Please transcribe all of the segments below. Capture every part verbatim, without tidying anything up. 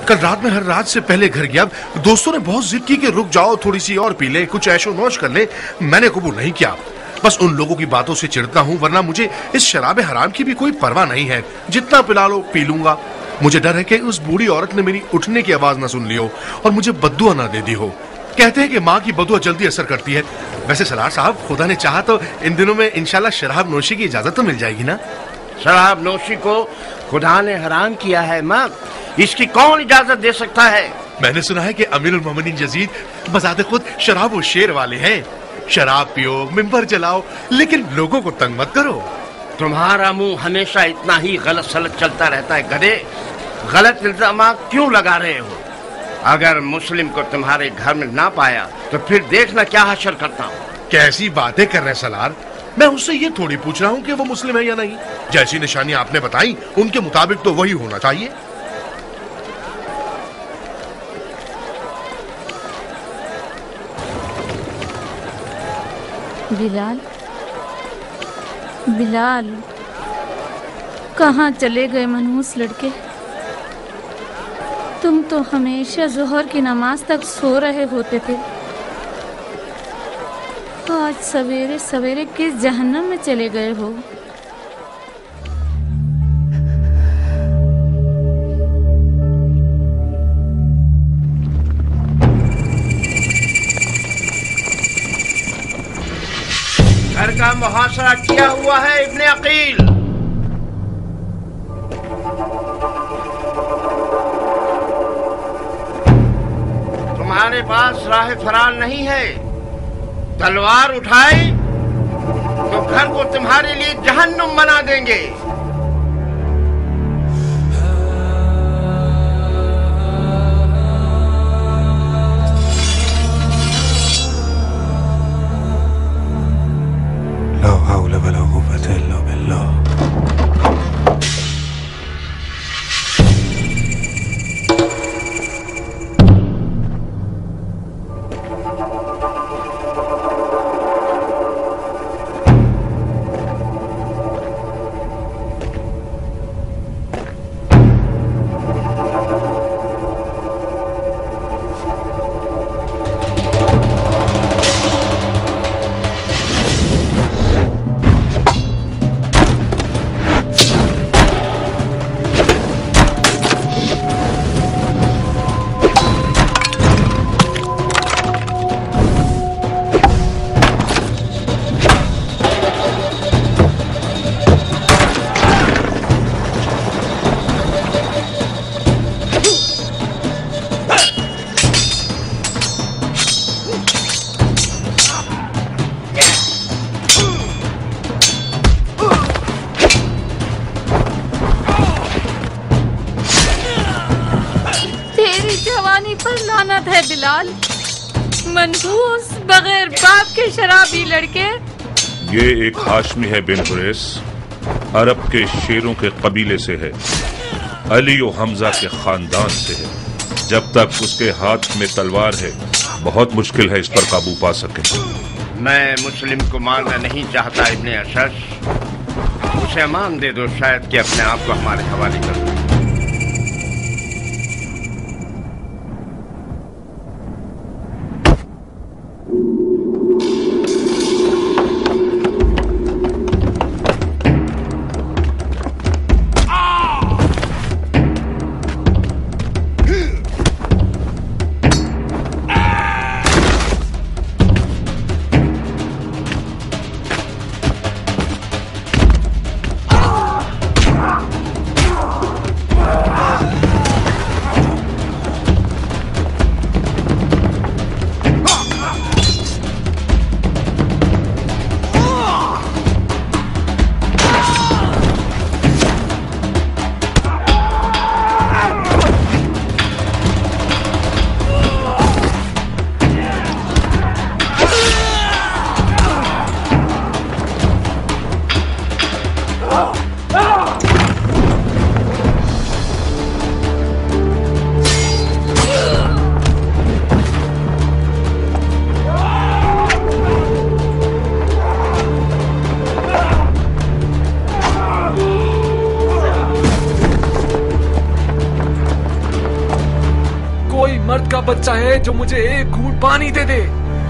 کل رات میں ہر رات سے پہلے گھر گیا. دوستوں نے بہت ضد کی کہ رک جاؤ تھوڑی سی اور پی لے, کچھ عیش و نوش کر لے. میں نے قبول نہیں کیا. بس ان لوگوں کی باتوں سے چڑھتا ہوں, ورنہ مجھے اس شراب حرام کی بھی کوئی پرواہ نہیں ہے. جتنا پلا لو پی لوں گا. مجھے ڈر ہے کہ اس بوڑھی عورت نے میری اٹھنے کی آواز نہ سن لی ہو اور مجھے بددعا نہ دے دی ہو. کہتے ہیں کہ ماں کی بددعا جلدی اثر کرتی ہے. ویسے سرار صاحب, خدا نے چاہا تو ان دنوں میں انشاءاللہ شراب نوشی کی اجازت تو مل جائے گی نا؟ شراب نوشی کو خدا نے حرام کیا ہے ماں, اس کی کون اجازت دے سکتا ہے؟ میں نے سنا ہے کہ امیر المومنین یزید بذات خود شراب و شیر والے ہیں. شراب پیو, ممبر جلاؤ, لیکن لوگوں کو تنگ مت کرو. تمہارا منہ ہمیشہ اتنا ہی غلط سلط چلتا رہتا ہے گدھے. غلط الزامات کیوں لگا رہے ہو؟ اگر مسلم کو تمہارے گھر میں نہ پایا تو پھر دیکھنا کیا حشر کرتا ہوں. کیسی باتیں کر رہے سلار؟ میں اس سے یہ تھوڑی پوچھ رہا ہوں کہ وہ مسلم ہے یا نہیں. جیسی نشانیاں آپ نے بتائی ان کے مطابق تو وہی ہونا چاہیے. بلال, بلال کہاں چلے گئے منحوس لڑکے؟ تم تو ہمیشہ ظہر کی نماز تک سو رہے ہوتے تھے. آج سویرے سویرے کس جہنم میں چلے گئے ہو؟ گھر کا محاصرہ کیا ہوا ہے ابن عقیل. تمہارے پاس راہ فرار نہیں ہے. تلوار اٹھائی تو گھر کو تمہارے لیے جہنم بنا دیں گے. لا حول ولا قوة الا بالله. لعنت ہے بلال, منحوس بغیر باپ کے شرابی لڑکے. یہ ایک ہاشمی ہے بن قریس, عرب کے شیروں کے قبیلے سے ہے, علی و حمزہ کے خاندان سے ہے. جب تک اس کے ہاتھ میں تلوار ہے بہت مشکل ہے اس پر قابو پا سکے. میں مسلم کو مارنا نہیں چاہتا ابن اشش, اسے امان دے دو, شاید کہ اپنے آپ کو ہمارے حوالے کر دو. बच्चा है जो मुझे एक घूंट पानी दे दे।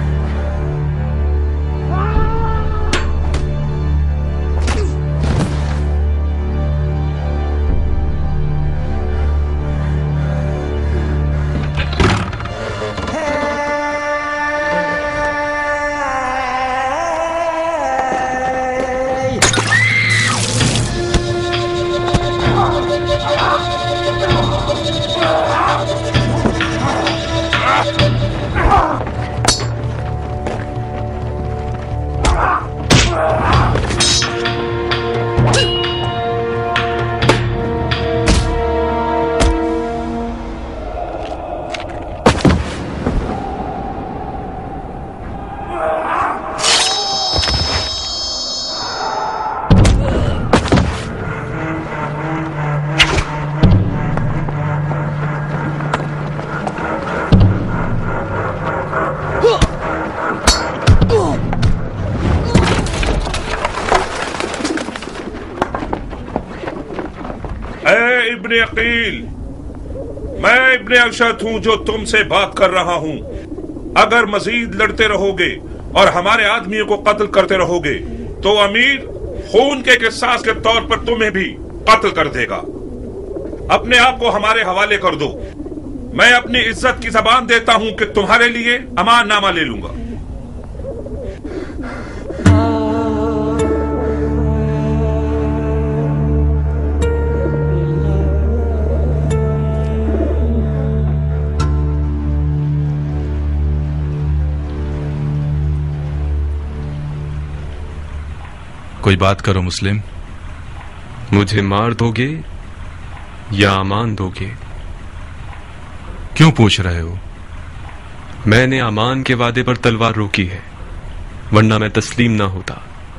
इब्ने अकील, मैं इब्ने अशद हूं जो तुमसे बात कर रहा हूं। अगर मजीद लड़ते रहोगे और हमारे आदमियों को कत्ल करते रहोगे तो अमीर खून के किसास के तौर पर तुम्हें भी कत्ल कर देगा। अपने आप को हमारे हवाले कर दो। मैं अपनी इज्जत की जबान देता हूं कि तुम्हारे लिए अमान नामा ले लूंगा। कोई बात करो मुस्लिम। मुझे मार दोगे या अमान दोगे? क्यों पूछ रहे हो? मैंने अमान के वादे पर तलवार रोकी है, वरना मैं तस्लीम ना होता।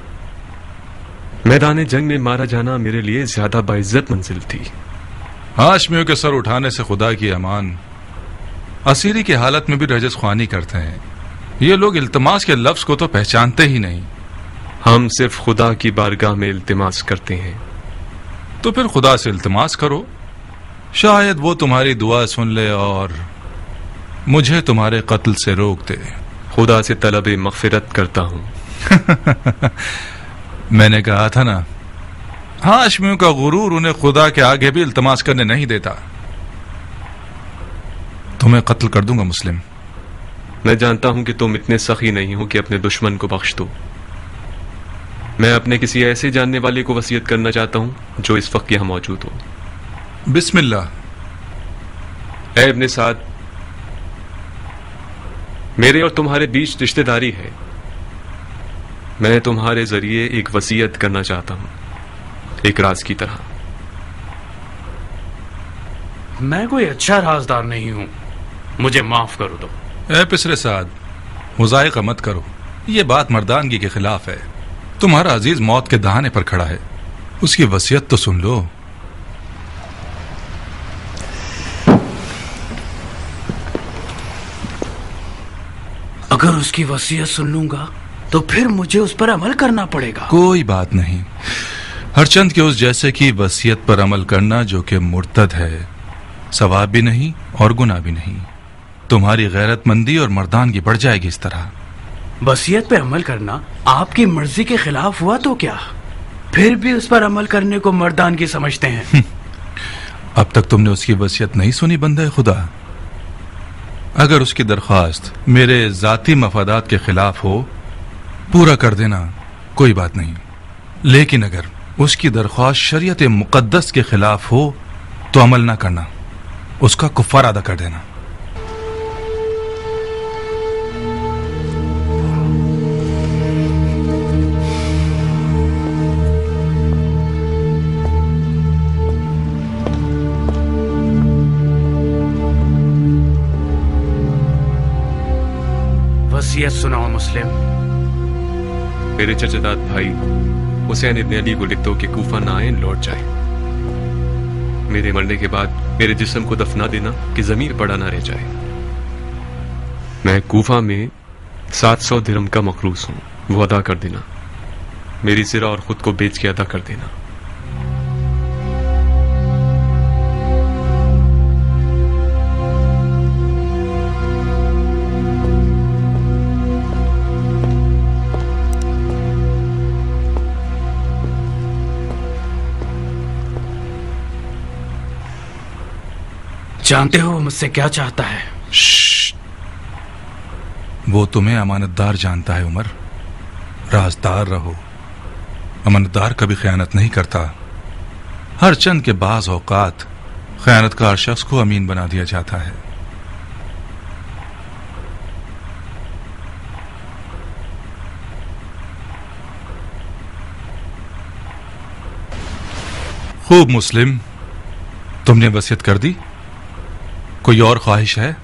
मैदान जंग में मारा जाना मेरे लिए ज्यादा बाइज्जत मंजिल थी। हाशमियों के सर उठाने से खुदा की अमान। असीरी की हालत में भी रजस ख्वानी करते हैं। ये लोग इल्तमास के लफ्ज को तो पहचानते ही नहीं। हम सिर्फ खुदा की बारगाह में इल्तिमास करते हैं। तो फिर खुदा से इल्तिमास करो, शायद वो तुम्हारी दुआ सुन ले और मुझे तुम्हारे कत्ल से रोक दे। खुदा से तलब मग़फ़िरत करता हूं। मैंने कहा था ना, हाशमियों का गुरूर उन्हें खुदा के आगे भी इल्तिमास करने नहीं देता। तुम्हें कत्ल कर दूंगा मुस्लिम। मैं जानता हूं कि तुम इतने सखी नहीं हो कि अपने दुश्मन को बख्श दो। मैं अपने किसी ऐसे जानने वाले को वसीयत करना चाहता हूं जो इस वक्त यहां मौजूद हो। बिस्मिल्लाह। ऐ इब्ने साद, मेरे और तुम्हारे बीच रिश्तेदारी है। मैं तुम्हारे जरिए एक वसीयत करना चाहता हूं, एक राज की तरह। मैं कोई अच्छा राजदार नहीं हूं, मुझे माफ करो दो। ऐ पिसरे साद, मुज़ायक़ा मत करो। ये बात मर्दानगी के खिलाफ है। तुम्हारा अजीज मौत के दहाने पर खड़ा है, उसकी वसीयत तो सुन लो। अगर उसकी वसीयत सुन लूंगा तो फिर मुझे उस पर अमल करना पड़ेगा। कोई बात नहीं। हरचंद के उस जैसे की वसीयत पर अमल करना जो कि मुर्तद है, सवाब भी नहीं और गुनाह भी नहीं। तुम्हारी गैरतमंदी और मर्दानगी बढ़ जाएगी इस तरह। वसीयत पे अमल करना आपकी मर्जी के खिलाफ हुआ तो क्या? फिर भी उस पर अमल करने को मर्दानगी समझते हैं। अब तक तुमने उसकी वसीयत नहीं सुनी बंदे खुदा। अगर उसकी दरख्वास्त मेरे जाती मफादात के खिलाफ हो, पूरा कर देना, कोई बात नहीं। लेकिन अगर उसकी दरख्वास्त शरीयत मुक़द्दस के खिलाफ हो तो अमल ना करना, उसका कुफ़ारा अदा कर देना। वसीयत सुनाओ मुस्लिम। मेरे चचेदाद भाई हुसैन इब्ने अली को लिख दो कि कूफा ना आए, लौट जाए। मेरे मरने के बाद मेरे जिस्म को दफना देना कि जमीर पड़ा ना रह जाए। मैं कूफा में सात सौ दिरहम का मखरूस हूं, वो अदा कर देना। मेरी ज़रा और खुद को बेच के अदा कर देना। जानते हो मुझसे क्या चाहता है? वो तुम्हें अमानतदार जानता है उमर। राजदार रहो। अमानतदार कभी खयानत नहीं करता। हर चंद के बाज औकात खयानतकार शख्स को अमीन बना दिया जाता है। खूब मुस्लिम, तुमने वसीयत कर दी। कोई और ख्वाहिश है?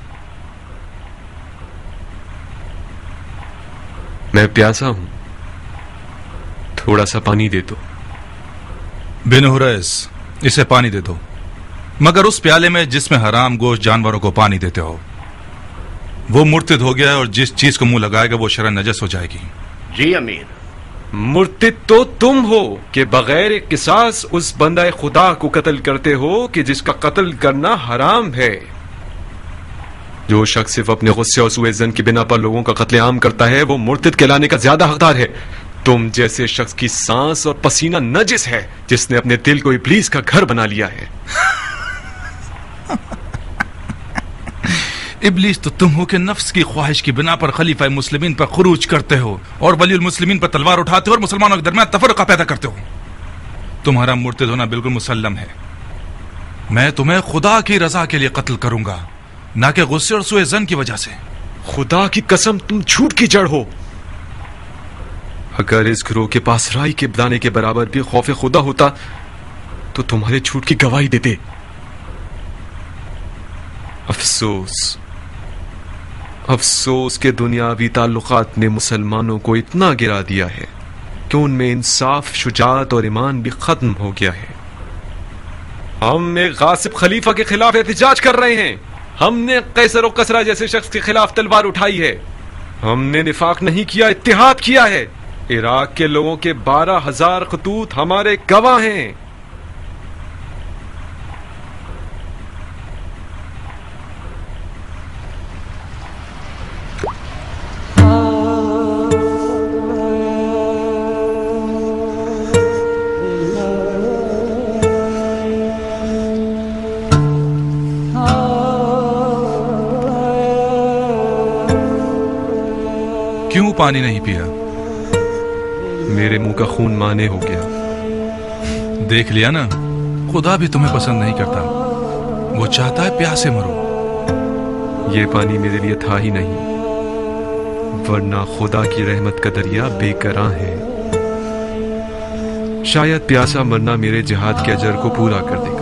मैं प्यासा हूं, थोड़ा सा पानी दे दो। बिन हुरैस, इसे पानी दे दो, मगर उस प्याले में जिसमें हराम गोश्त जानवरों को पानी देते हो। वो मुर्तिद हो गया है और जिस चीज को मुंह लगाएगा वो शरअन नजस हो जाएगी। जी अमीर। मुर्तिद तो तुम हो कि बगैर किसास उस बंदा खुदा को कत्ल करते हो कि जिसका कत्ल करना हराम है। जो शख्स सिर्फ अपने गुस्से और सूए ज़न की बिना पर लोगों का कत्लेआम करता है वो मुर्तिद कहलाने का ज्यादा हकदार है। तुम जैसे शख्स की सांस और पसीना नजिस है जिसने अपने दिल को इब्लीस का घर बना लिया है। इब्लीस तो तुम हो कि नफ्स की ख्वाहिश की बिना पर खलीफा मुस्लिमीन पर खुरूज करते हो और वलीउल मुस्लिमीन पर तलवार उठाते हो और मुसलमानों के दरमियान तफरका पैदा करते हो। तुम्हारा मुर्तिद होना बिल्कुल मुसल्लम है। मैं तुम्हें खुदा की रजा के लिए कत्ल करूंगा, ना कि गुस्से और सूए ज़न की वजह से। खुदा की कसम, तुम झूठ की जड़ हो। अगर इस गिरोह के पास राई के दाने के बराबर भी खौफ खुदा होता तो तुम्हारे झूठ की गवाही देते। अफसोस अफसोस के दुनियावी ताल्लुकात ने मुसलमानों को इतना गिरा दिया है कि उनमें इंसाफ, शुजाअत और ईमान भी खत्म हो गया है। हम एक गासिब खलीफा के खिलाफ एहतिजाज कर रहे हैं। हमने कैसर और कसरा जैसे शख्स के खिलाफ तलवार उठाई है। हमने निफाक नहीं किया, इत्तिहाद किया है। इराक के लोगों के बारह हजार खतूत हमारे गवाह हैं। क्यों पानी नहीं पिया? मेरे मुंह का खून माने हो गया। देख लिया ना, खुदा भी तुम्हें पसंद नहीं करता। वो चाहता है प्यासे मरो। ये पानी मेरे लिए था ही नहीं, वरना खुदा की रहमत का दरिया बेकरां है। शायद प्यासा मरना मेरे जिहाद के अजर को पूरा कर देगा।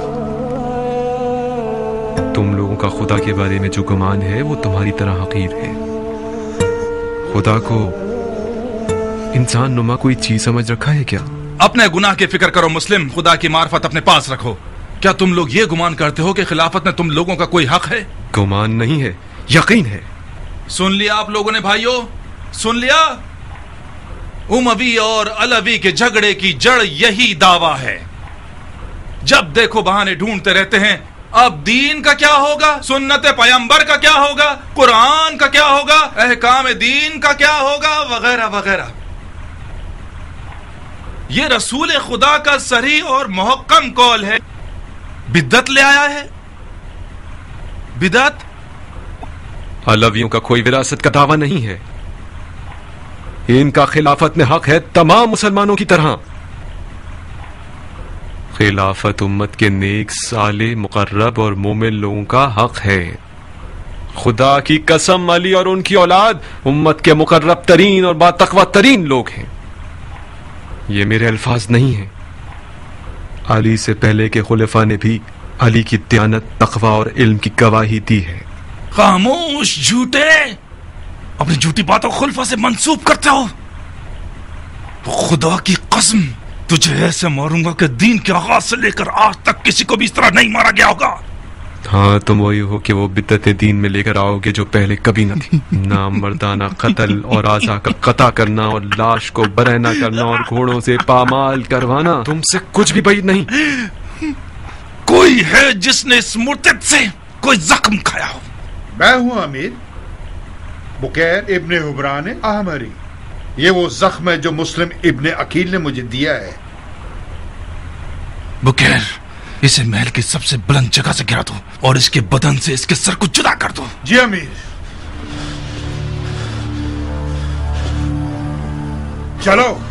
तुम लोगों का खुदा के बारे में जो गुमान है वो तुम्हारी तरह हकीर है। खुदा को इंसान नुमा कोई चीज समझ रखा है क्या? अपने गुनाह की फिक्र करो मुस्लिम, खुदा की मार्फत अपने पास रखो। क्या तुम लोग ये गुमान करते हो कि खिलाफत में तुम लोगों का कोई हक है? गुमान नहीं है, यकीन है। सुन लिया आप लोगों ने भाइयों, सुन लिया? उमवी और अलवी के झगड़े की जड़ यही दावा है। जब देखो बहाने ढूंढते रहते हैं। अब दीन का क्या होगा, सुन्नत पैगंबर का क्या होगा, कुरान का क्या होगा, अहकाम दीन का क्या होगा, वगैरह वगैरह। ये रसूल खुदा का सही और मुहक्कम कौल है। बिद्दत ले आया है। बिदत अलवियों का कोई विरासत का दावा नहीं है। इनका खिलाफत में हक है तमाम मुसलमानों की तरह। खिलाफत उम्मत के नेक, साले, मुकर्रब और मोमिन लोगों का हक है। खुदा की कसम, अली और उनकी औलाद उम्मत के मुकर्रब तरीन और बातकवा तरीन लोग हैं। ये मेरे अल्फाज नहीं हैं। अली से पहले के खुलफा ने भी अली की दयानत, तकवा और इल्म की गवाही दी है। खामोश झूठे, अपनी झूठी बातों को खुलफा से मंसूब करते हो। खुदा की कसम, तुझे ऐसे मारूंगा कि दीन के आगाज से लेकर आज तक किसी को भी इस तरह नहीं मारा गया होगा। हाँ, तुम वही हो कि वो बिद्दत दीन में लेकर आओगे जो पहले कभी न थी। नाम मर्दाना कत्ल और आजा का कता करना और लाश को बरहना करना और घोड़ों से पामाल करवाना तुमसे कुछ भी بعید नहीं। कोई है जिसने इस मुर्तिद से कोई जख्म खाया हो? मैं हूं अमीर, बुकैर इब्ने हुबरान अहमरी। ये वो जख्म है जो मुस्लिम इब्ने अकील ने मुझे दिया है। बुकैर, اسے محل کی سب سے بلند جگہ سے گرا دو اور اس کے بدن سے اس کے سر کو جدا کر دو۔ جی امیر۔ چلو